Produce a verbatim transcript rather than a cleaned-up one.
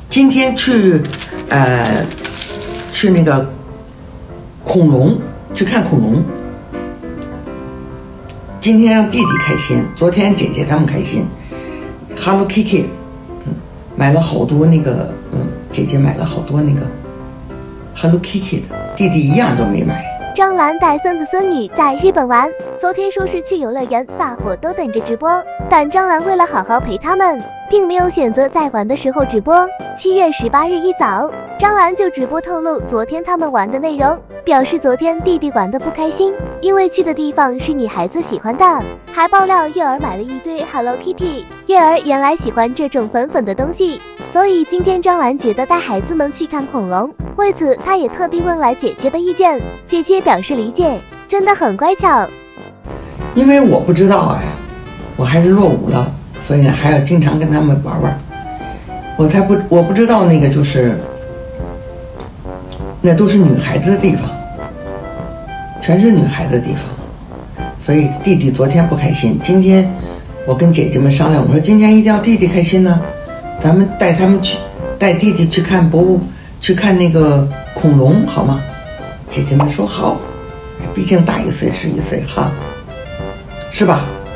今天去，呃，去那个恐龙，去看恐龙。今天让弟弟开心，昨天姐姐他们开心。Hello Kitty， 嗯，买了好多那个，嗯，姐姐买了好多那个 Hello Kitty 的，弟弟一样都没买。 张兰带孙子孙女在日本玩，昨天说是去游乐园，大伙都等着直播，但张兰为了好好陪他们，并没有选择在玩的时候直播。七月十八日一早，张兰就直播透露昨天他们玩的内容，表示昨天弟弟玩得不开心，因为去的地方是女孩子喜欢的，还爆料月儿买了一堆 Hello Kitty， 月儿原来喜欢这种粉粉的东西，所以今天张兰觉得带孩子们去看恐龙，为此她也特地问来姐姐的意见，姐姐表示理解，真的很乖巧。 因为我不知道哎，我还是落伍了，所以呢还要经常跟他们玩玩。我才不我不知道那个就是那都是女孩子的地方，全是女孩子的地方，所以弟弟昨天不开心。今天我跟姐姐们商量，我说今天一定要弟弟开心呢，咱们带他们去带弟弟去看博物去看那个恐龙好吗？姐姐们说好，毕竟大一岁是一岁哈，是吧？